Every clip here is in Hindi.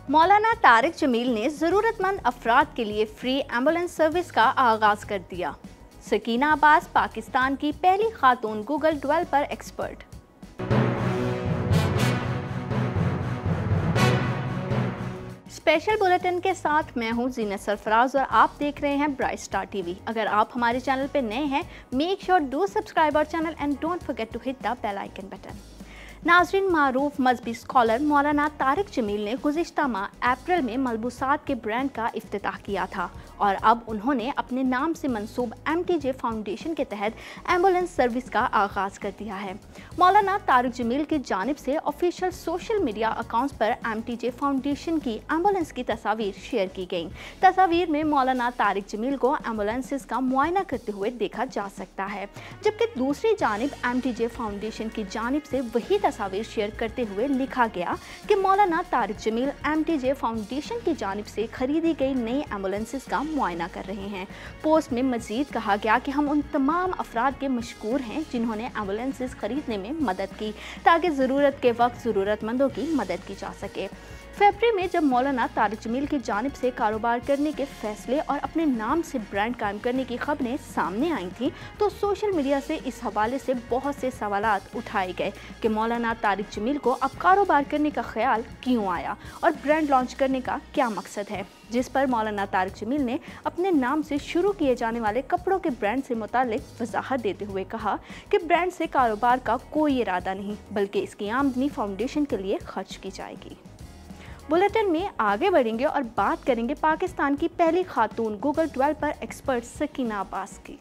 मौलाना तारिक जमील ने ज़रूरतमंद अफराद के लिए फ्री एम्बुलेंस सर्विस का आगाज़ कर दिया। सकीना अब्बास पाकिस्तान की पहली खातून Google developer expert. Special bulletin के साथ मैं हूं जीनत सरफराज और आप देख रहे हैं ब्राइट स्टार टीवी। अगर आप हमारे चैनल पर नए हैं, make sure do subscribe our channel and don't forget to hit the bell icon button. नाज़रीन, मारूफ मजहबी स्कॉलर मौलाना तारिक जमील ने गुज़िश्ता माह अप्रैल में मलबूसात के ब्रांड का इफ्तिताह किया था और अब उन्होंने अपने नाम से मंसूब MTJ फाउंडेशन के तहत एम्बुलेंस सर्विस का आगाज़ कर दिया है। मौलाना तारिक जमील की जानिब से ऑफिशियल सोशल मीडिया अकाउंट्स पर MTJ फाउंडेशन की एम्बुलेंस की तस्वीर शेयर की गई। तस्वीर में मौलाना तारिक जमील को एम्बुलेंसेस का मुआयना करते हुए देखा जा सकता है, जबकि दूसरी जानिब MTJ फाउंडेशन की जानिब से वही तस्वीर शेयर करते हुए लिखा गया कि मौलाना तारिक जमील MTJ फाउंडेशन की जानिब से खरीदी गई नई एम्बुलेंसेस का मुआयना कर रहे हैं। पोस्ट में मजीद कहा गया कि हम उन तमाम अफराद के मशकूर हैं जिन्होंने एम्बुलेंसेस खरीदने में मदद की ताकि ज़रूरत के वक्त ज़रूरतमंदों की मदद की जा सके। फरवरी में जब मौलाना तारिक जमील की जानिब से कारोबार करने के फैसले और अपने नाम से ब्रांड कायम करने की खबरें सामने आई थी तो सोशल मीडिया से इस हवाले से बहुत से सवालात उठाए गए कि मौलाना तारिक जमील को अब कारोबार करने का ख्याल क्यों आया और ब्रांड लॉन्च करने का क्या मकसद है, जिस पर मौलाना तारिक जमील ने अपने नाम से शुरू किए जाने वाले कपड़ों के ब्रांड से मुतालिक वजाहत देते हुए कहा कि ब्रांड से कारोबार का कोई इरादा नहीं, बल्कि इसकी आमदनी फाउंडेशन के लिए खर्च की जाएगी। बुलेटिन में आगे बढ़ेंगे और बात करेंगे पाकिस्तान की पहली खातून Google developer expert Sakina Abbas की।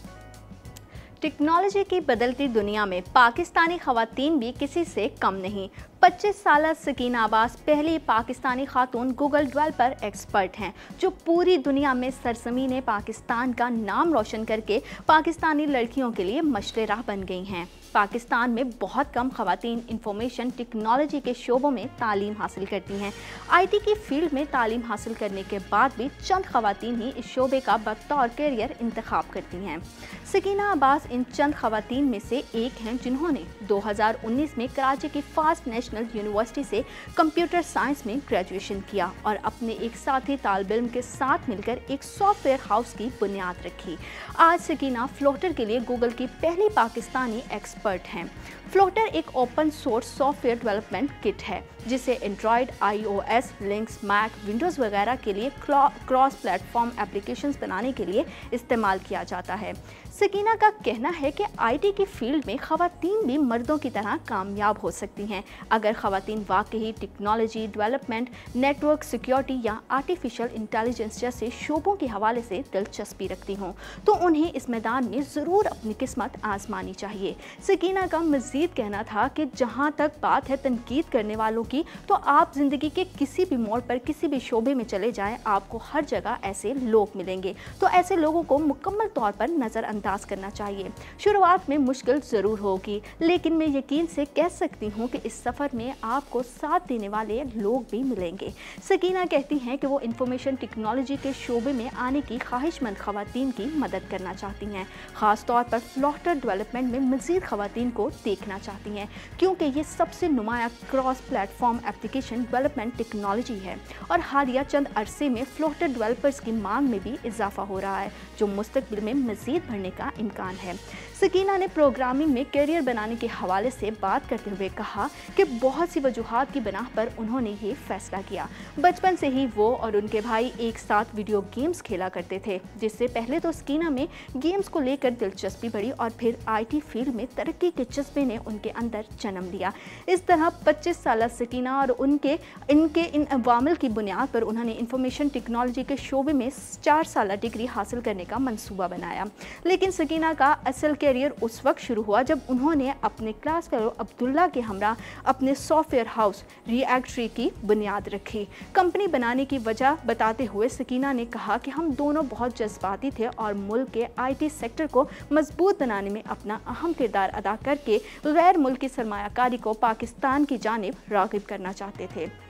टेक्नोलॉजी की बदलती दुनिया में पाकिस्तानी खवातीन भी किसी से कम नहीं। 25 साल सकीना अब्बास पहली पाकिस्तानी खातून गूगल डेवलपर एक्सपर्ट हैं जो पूरी दुनिया में सरजमीन पाकिस्तान का नाम रोशन करके पाकिस्तानी लड़कियों के लिए मशरे राह बन गई हैं। पाकिस्तान में बहुत कम खवातीन इंफॉर्मेशन टेक्नोलॉजी के शोबों में तालीम हासिल करती हैं। IT की फील्ड में तालीम हासिल करने के बाद भी चंद खवातीन ही इस शोबे का बतौर कैरियर इंतखाब करती हैं। सकीना अब्बास इन चंद खवातीन में से एक हैं जिन्होंने 2019 में कराची की फास्ट नेशनल यूनिवर्सिटी से कंप्यूटर साइंस में ग्रेजुएशन किया और अपने एक साथी तालिब इल्म के साथ मिलकर एक सॉफ्टवेयर हाउस की बुनियाद रखी। आज सकीना फ्लोटर के लिए गूगल की पहली पाकिस्तानी एक्सपर्ट हैं। फ्लोटर एक open source software development kit है जिसे Android, iOS, Linux, Mac, Windows वगैरह के लिए क्रॉस प्लेटफॉर्म एप्लीकेशंस बनाने के लिए इस्तेमाल किया जाता है। सकीना का कहना है कि IT की फील्ड में खवातीन भी मर्दों की तरह कामयाब हो सकती हैं अगर खवातीन वाकई टेक्नोलॉजी डेवलपमेंट, नेटवर्क सिक्योरिटी या आर्टिफिशियल इंटेलिजेंस जैसे शोबों के हवाले से दिलचस्पी रखती हों तो उन्हें इस मैदान में ज़रूर अपनी किस्मत आजमानी चाहिए। सकीना का मज़ीद कहना था कि जहाँ तक बात है तनकीद करने वालों की, तो आप ज़िंदगी के किसी भी मोड़ पर किसी भी शोबे में चले जाएं, आपको हर जगह ऐसे लोग मिलेंगे, तो ऐसे लोगों को मुकम्मल तौर पर नज़रअंदाज करना चाहिए। शुरुआत में मुश्किल ज़रूर होगी, लेकिन मैं यकीन से कह सकती हूँ कि इस सफ़र में आपको साथ देने वाले लोग भी मिलेंगे। सकीना कहती हैं कि वो इंफॉर्मेशन टेक्नोलॉजी के शोबे में आने की ख्वाहिशमंद खवातीन की मदद करना चाहती हैं, ख़ास तौर पर फ्लोटर डेवलपमेंट में मज़ीद खवातीन को देखना चाहती हैं क्योंकि ये सबसे नुमाया cross platform application development technology है और हालिया चंद अरसे में फ्लोटर डेवलपर्स की मांग में भी इजाफा हो रहा है जो मुस्तकबिल में मज़ीद बढ़ने का इम्कान है। सकीना ने प्रोग्रामिंग में करियर बनाने के हवाले से बात करते हुए कहा कि बहुत सी वजूहात की बिना पर उन्होंने ये फैसला किया। बचपन से ही वो और उनके भाई एक साथ वीडियो गेम्स खेला करते थे, जिससे पहले तो सकीना में गेम्स को लेकर दिलचस्पी बढ़ी और फिर IT फील्ड में तरक्की के जज्बे ने उनके अंदर जन्म लिया। इस तरह 25 साल सकीना और इनके इन अवामिल की बुनियाद पर उन्होंने इंफॉर्मेशन टेक्नोलॉजी के शोबे में 4 साल डिग्री हासिल करने का मंसूबा बनाया। लेकिन सकीना का असल कैरियर उस वक्त शुरू हुआ जब उन्होंने अपने क्लास फेलो अब्दुल्ला के हमरा अपने सॉफ्टवेयर हाउस रिएक्ट्री की बुनियाद रखी। कंपनी बनाने की वजह बताते हुए सकीना ने कहा कि हम दोनों बहुत जज्बाती थे और मुल्क के IT सेक्टर को मजबूत बनाने में अपना अहम किरदार अदा करके गैर मुल्की सरमायाकारी को पाकिस्तान की जानिब राग़िब करना चाहते थे।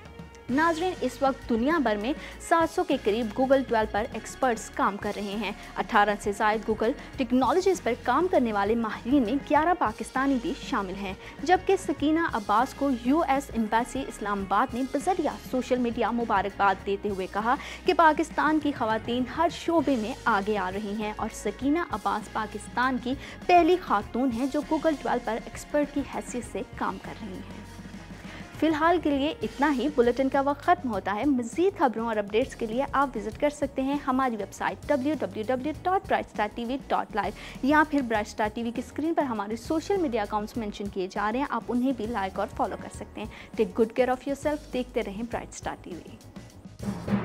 नाजरीन, इस वक्त दुनिया भर में 700 के करीब गूगल डेवलपर एक्सपर्ट्स काम कर रहे हैं। 18 से ज़ायद गूगल टेक्नोलॉजीज़ पर काम करने वाले माहिरीन में 11 पाकिस्तानी भी शामिल हैं, जबकि सकीना अब्बास को यूएस एम्बेसी इस्लामाबाद ने बज़रिया सोशल मीडिया मुबारकबाद देते हुए कहा कि पाकिस्तान की ख़वातीन हर शोबे में आगे आ रही हैं और सकीना अब्बास पाकिस्तान की पहली खातून हैं जो गूगल डेवलपर एक्सपर्ट की हैसियत से काम कर रही हैं। फिलहाल के लिए इतना ही। बुलेटिन का वक्त ख़त्म होता है। मज़ीद खबरों और अपडेट्स के लिए आप विज़िट कर सकते हैं हमारी वेबसाइट www.brightstartv.live या फिर ब्राइट स्टार टीवी की स्क्रीन पर हमारे सोशल मीडिया अकाउंट्स मेंशन किए जा रहे हैं, आप उन्हें भी लाइक और फॉलो कर सकते हैं। Take good care of yourself. देखते रहें ब्राइट स्टार टीवी।